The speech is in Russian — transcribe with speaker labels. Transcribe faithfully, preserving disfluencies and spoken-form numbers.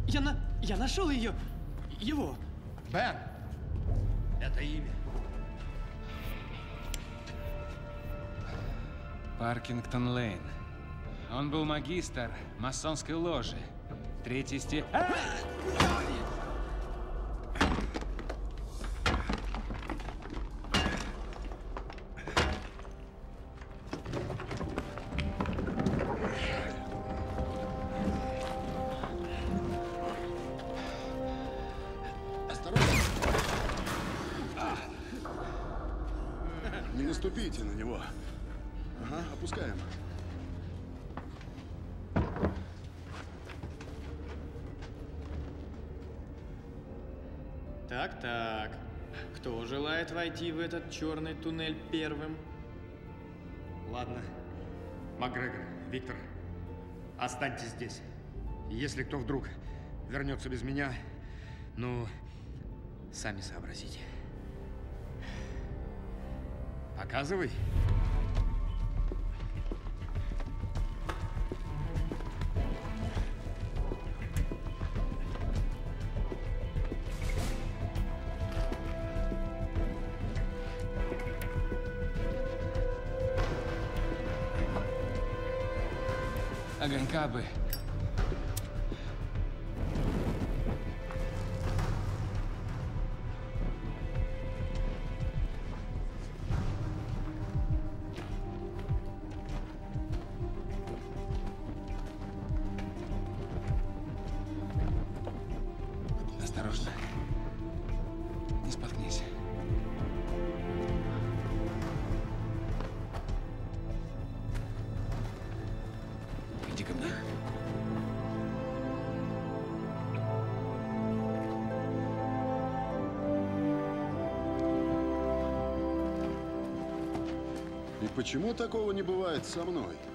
Speaker 1: Я, на... я нашел ее. Его.
Speaker 2: Бен. Это имя.
Speaker 3: Паркингтон Лейн. Он был магистр масонской ложи. Третий сте...
Speaker 4: Не наступите на него. Ага, опускаем.
Speaker 1: Так-так. Кто желает войти в этот черный туннель первым?
Speaker 2: Ладно. Макгрегор, Виктор, останьтесь здесь. Если кто вдруг вернется без меня, ну, сами сообразите. Показывай.
Speaker 3: Огонька бы. Осторожно. Не споткнись. Иди ко мне.
Speaker 4: И почему такого не бывает со мной?